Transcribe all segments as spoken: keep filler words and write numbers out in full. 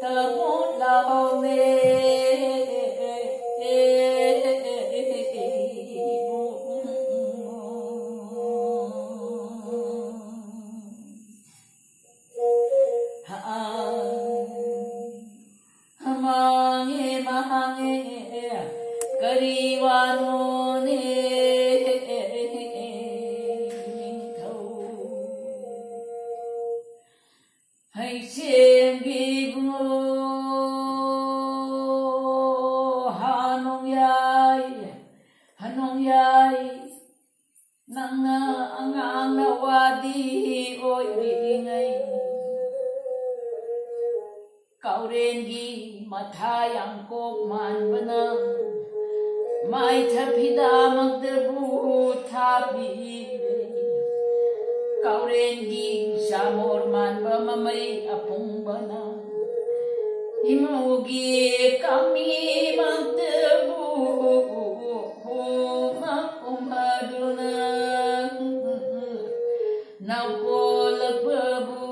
một lòng nề Hamange mahange kariwano ne Hai xem gi bu hanong yai hanong yai nang ang na wadi oi ri ngai Kauren gi matha yang kok man bana mai thapida magdebu thapi Kauren gi samor man ba mamai apung bana himugi kami magdebu ma umaduna naukol babu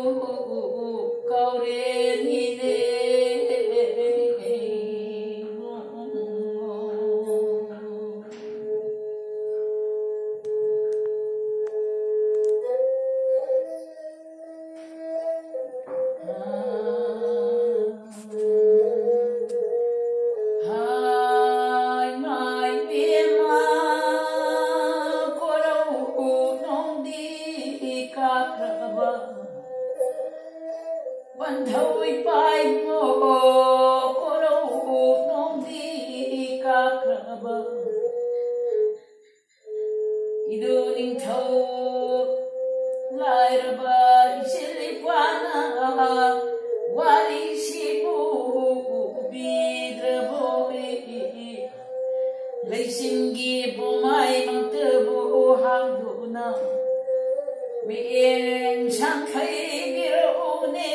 Kauren ine Ban thoi pai mo ko ro nong di ka kraba idu ning thau lai ra ba isili pana wali sibu bidra boi lai singi bo mai mang te bo hang du na mi en sang khai giro ne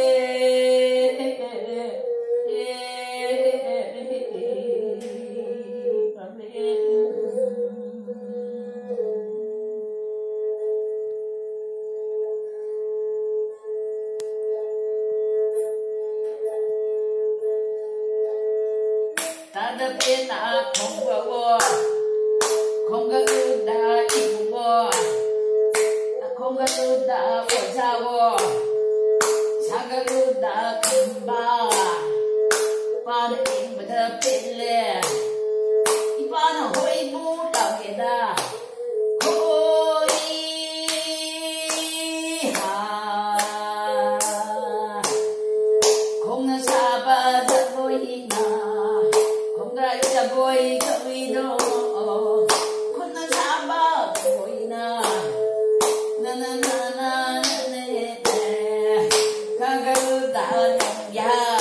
Tada pena không ga wo không ga tu da ibu wo không ga tu da wo ja wo sa ga tu da kamba pa de ing ba da pele i pa na hoi bu ta ke da hoi ha không na sa ba da hoi na boy kami do kun na saba boy na na na na na ne kagaruda ya